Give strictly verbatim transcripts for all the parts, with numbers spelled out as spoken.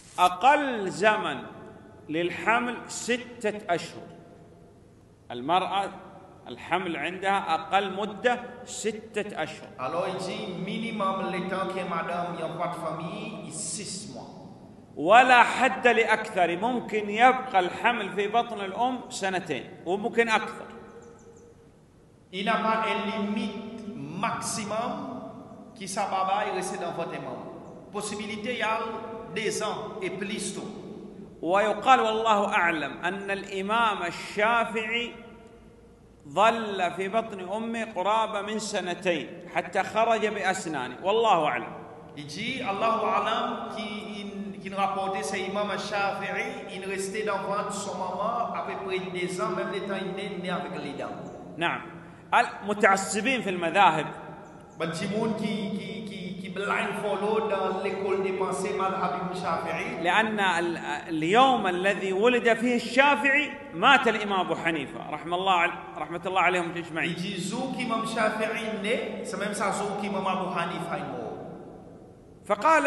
أقل زمن للحمل ستة أشهر. المرأة الحمل عندها أقل مدة ستة أشهر. Alors il dit minimum le temps que madame y a pas de famille, il six mois. ولا حد لأكثر، ممكن يبقى الحمل في بطن الأم سنتين وممكن أكثر. Il n'a pas une limite maximum qui ça baba et rester dans votre maman. Possibilité il y a deux ans et plus tôt. ويقال والله أعلم أن الإمام الشافعي ظل في بطن أمه قرابة من سنتين حتى خرج بأسنانه، والله أعلم. Il dit Allahu Alam qui qui rapportait c'est Imam Shafi'i, il restait dans le ventre de son maman à peu près deux ans, même le temps il est né avec les dents. نعم. المتعصبين في المذاهب بنتيمون كي كي كي كي بلاين فولو dans l'école des pensées مذهب الشافعي. لأن اليوم الذي ولد فيه الشافعي مات الإمام أبو حنيفة رحمه الله رحمة الله عليهم أجمعين. Il dit zou qui Imam Shafi'i né, c'est même ça zou qui Imam Abu Hanifa est mort. فقال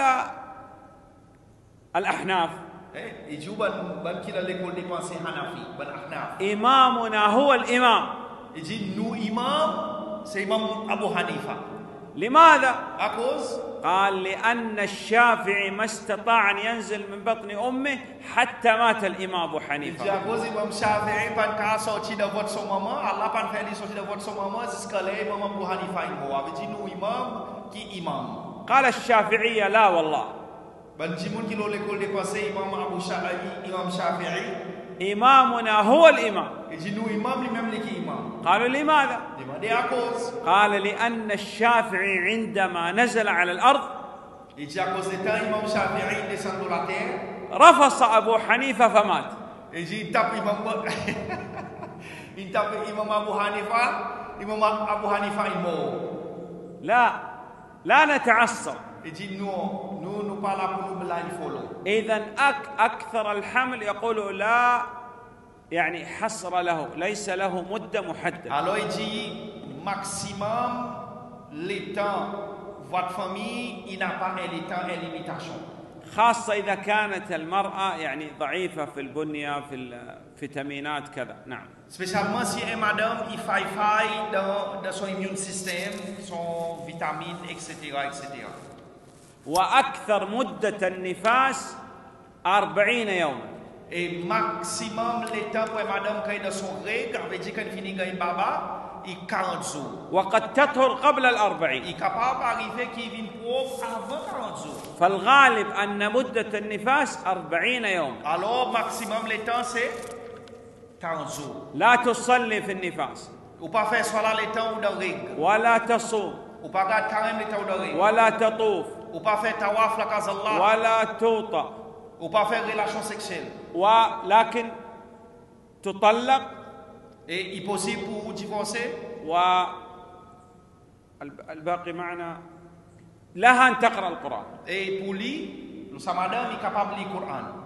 الأحناف il dit ban ban qui dans l'école des pensées Hanafi, ban Ahnaf. إمامنا هو الإمام. Il dit nous imam c'est Imam Abu Hanifa. لماذا؟ À cause قال لأن الشافعي ما استطاع أن ينزل من بطن أمه حتى مات الإمام أبو حنيفة. Il dit à cause Imam Shafi'i pas qu'à sortir de votre son maman, Allah pas faire lui sortir de votre son maman jusqu'à là Imam Abu Hanifa il mort. Il dit nous imam qui imam. قال الشافعية لا والله. ban jimun qui l'école des pensées Imam Abu Shafi'i, Imam Shafi'i. إمامنا هو الإمام. Il dit nous imam lui-même les qui imam. قالوا لماذا؟ Demandez à cause. قال لأن الشافعي عندما نزل على الأرض Il dit à cause de temps Imam Shafi'i descend de la terre. رفص أبو حنيفة فمات. Il dit il tape Imam il tape Imam Abu Hanifa, Imam Abu Hanifa est mort. لا لا نتعصب. Il dit nous nous nous pas là pour nous blind follow. إذن أك أكثر الحمل يقول لا يعني حصر له، ليس له مدة محددة. Alors il dit maximum le temps votre famille il n'a pas un temps et limitation. خاصة إذا كانت المرأة يعني ضعيفة في البنية في الفيتامينات كذا. نعم. Spécialement si une madame il faille faille dans dans son immune system, son vitamine et cetera et cetera. وأكثر مدة النفاس أربعين يوما. Et maximum le temps pour madame quand il a son règle, veut dire quand il finit quand il baba, il quarante jours. وقد تطهر قبل الأربعين. Il est capable d'arriver qu'il vienne pauvre avant quarante jours. فالغالب أن مدة النفاس أربعين يوما. Alors maximum le temps c'est quarante jours. لا تصلي في النفاس. Ou pas faire soit le temps ou dans règle. ولا تصوم. Ou pas garder carême le temps ou dans règle. ولا تطوف. Ou pas faire tawaf la casa Allah. ولا توطأ. Ou pas faire relation sexuelle. ولكن تطلق. Et il est possible pour divorcer. والباقي معنا لها أن تقرأ القرآن. Et pour lui, sa madame est capable de lire le Coran.